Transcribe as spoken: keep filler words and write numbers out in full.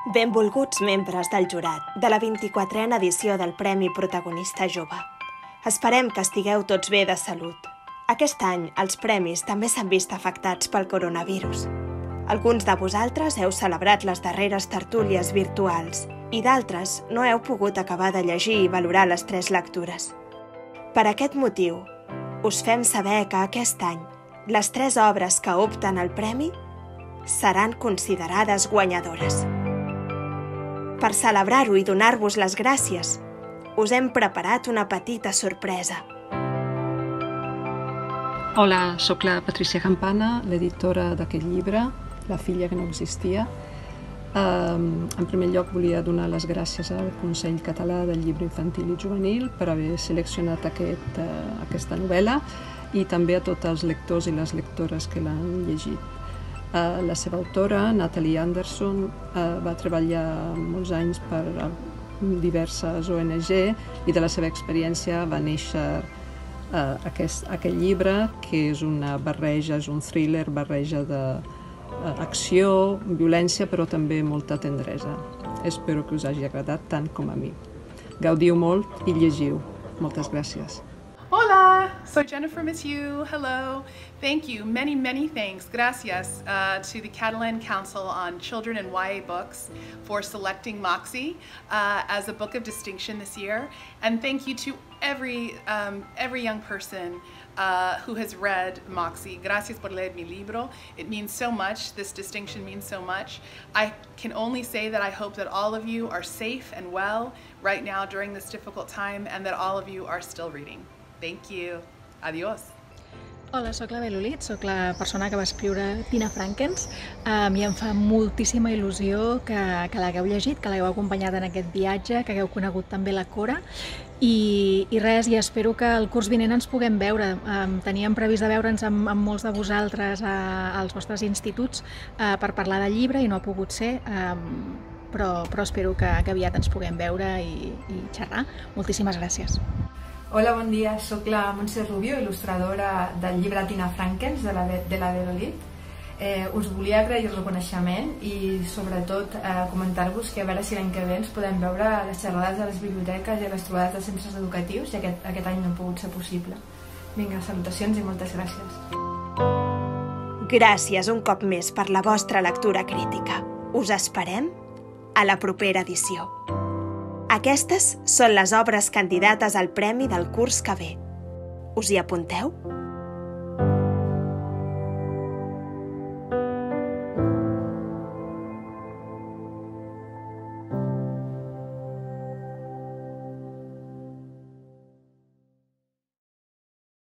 Benvolguts membres del jurat de la vint-i-quatrena edició del Premi Protagonista Jove. Esperem que estigueu tots bé de salut. Aquest any els premis també s'han vist afectats pel coronavirus. Alguns de vosaltres heu celebrat les darreres tertúlies virtuals i d'altres no heu pogut acabar de llegir i valorar les tres lectures. Per aquest motiu, us fem saber que aquest any les tres obres que opten al premi seran considerades guanyadores. Per celebrar-ho i donar-vos les gràcies, us hem preparat una petita sorpresa. Hola, sóc la Patricia Campana, l'editora d'aquest llibre, La filla que no existia. En primer lloc, volia donar les gràcies al Consell Català del Llibre Infantil i Juvenil per haver seleccionat aquest, aquesta novel·la i també a tots els lectors i les lectores que l'han llegit. La seva autora, Natalie Anderson, va treballar molts anys per diverses O N G i de la seva experiència va néixer aquest, aquest llibre, que és una barreja, és un thriller, barreja d'acció, violència, però també molta tendresa. Espero que us hagi agradat tant com a mi. Gaudiu molt i llegiu. Moltes gràcies. Hola, soy Jennifer Mathieu. Hello. Thank you. Many, many thanks. Gracias uh, to the Catalan Council on Children and Y A Books for selecting Moxie uh, as a book of distinction this year. And thank you to every, um, every young person uh, who has read Moxie. Gracias por leer mi libro. It means so much. This distinction means so much. I can only say that I hope that all of you are safe and well right now during this difficult time and that all of you are still reading. Thank you. Adiós. Hola, sóc la Belolit, sóc la persona que va escriure Tina Frankens. Um, I em fa moltíssima il·lusió que, que l'hagueu llegit, que l'hagueu acompanyat en aquest viatge, que hagueu conegut també la Cora. I, i res, i espero que el curs vinent ens puguem veure. Um, teníem previst de veure'ns amb, amb molts de vosaltres a, als vostres instituts uh, per parlar del llibre i no ha pogut ser, um, però, però espero que, que aviat ens puguem veure i, i xerrar. Moltíssimes gràcies. Hola, bon dia. Soc la Montse Rubio, il·lustradora del llibre Tina Frankens, de la, de la Belolit. Eh, us volia agrair el reconeixement i, sobretot, eh, comentar-vos que a veure si l'any que ve ens podem veure a les xerrades de les biblioteques i a les trobades dels centres educatius, i aquest, aquest any no ha pogut ser possible. Vinga, salutacions i moltes gràcies. Gràcies un cop més per la vostra lectura crítica. Us esperem a la propera edició. Aquestes són les obres candidates al premi del curs que ve. Us hi apunteu?